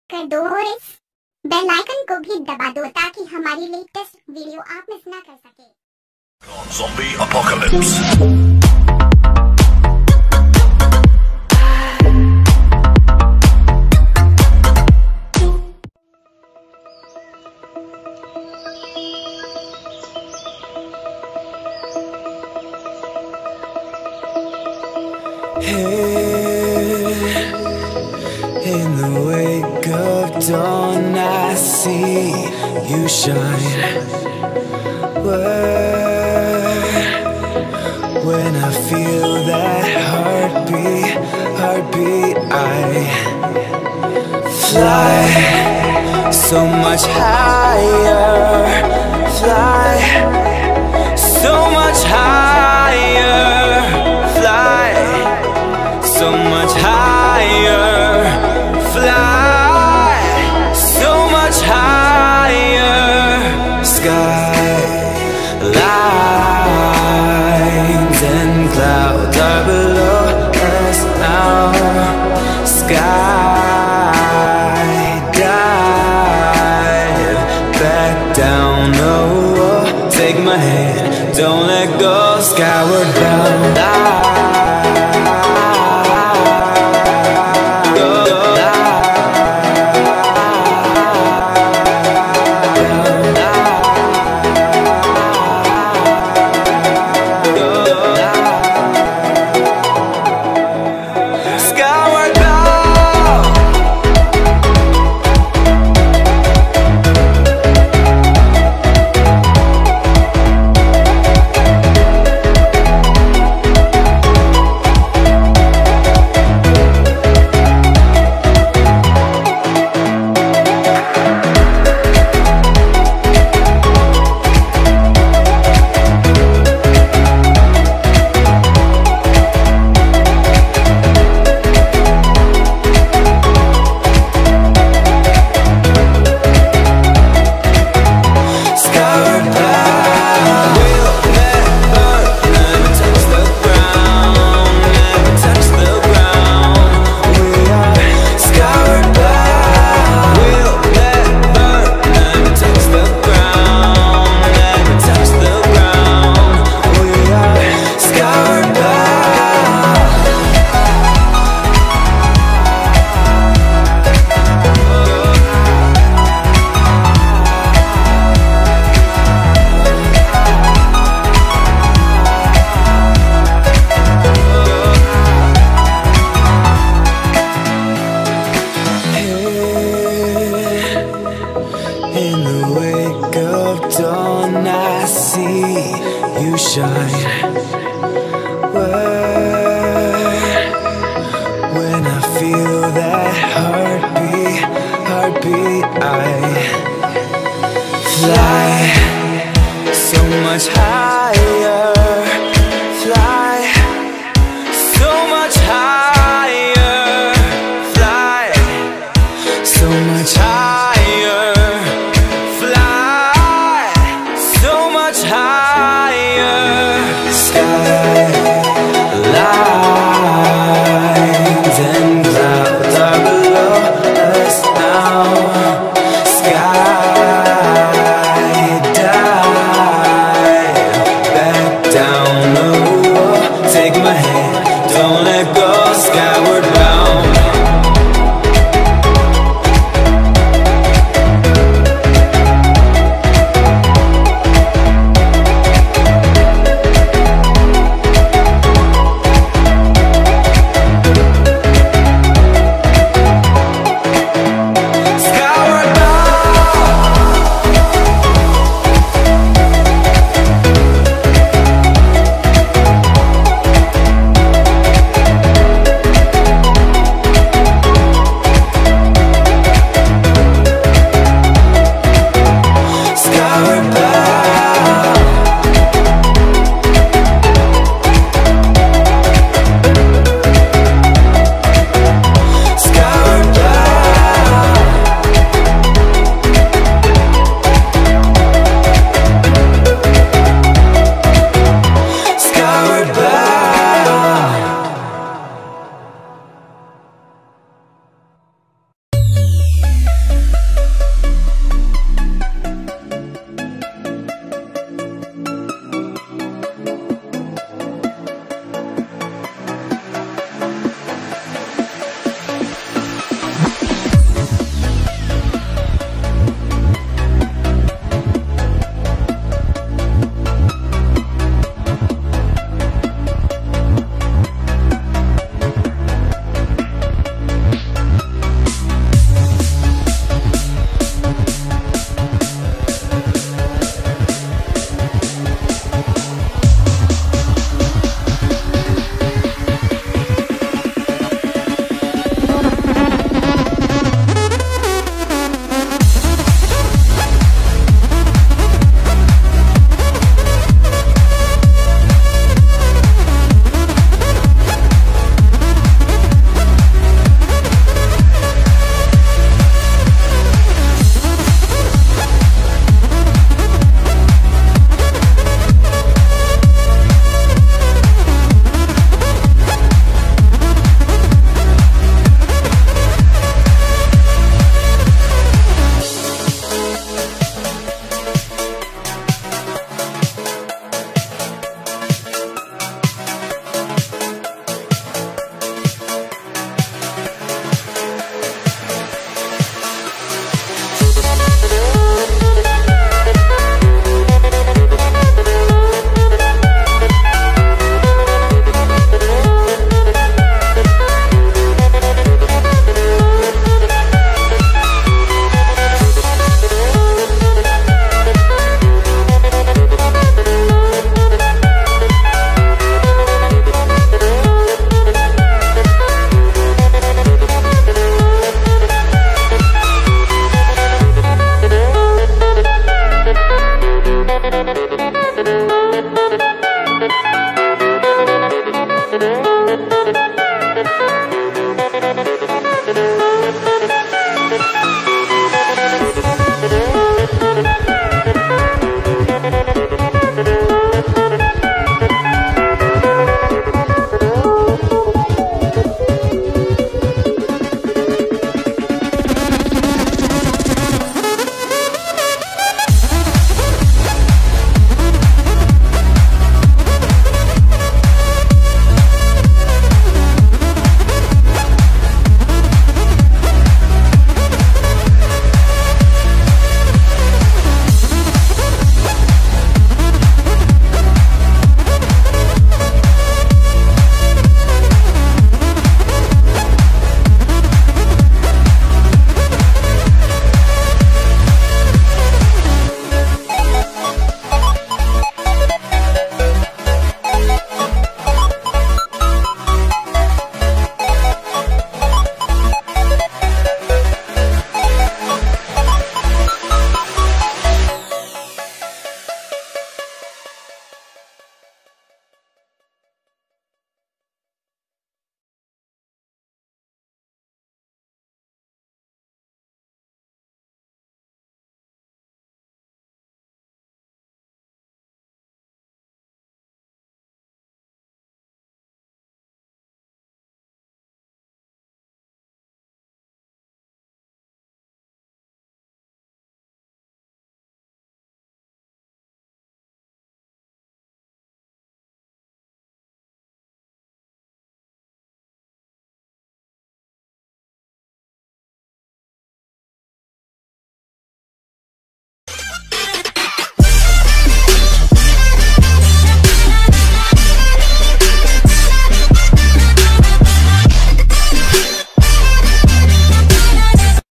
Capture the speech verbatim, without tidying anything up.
कर दो और इस बेल आइकन को भी दबा दो ताकि हमारी लेटेस्ट वीडियो आप मिस ना कर सके। Zombie apocalypse. Here in the wake of dawn, I see you shine. Where, when I feel that heartbeat, heartbeat, I fly so much higher, fly so much higher, fly so much higher, fly so much higher. Skylines and clouds are below us now. Skydive back down, oh, take my hand, don't let go, skyward bound. In the wake of dawn, I see you shine. Where, when I feel that heartbeat, heartbeat, I fly so much higher, fly so much higher, fly so much higher.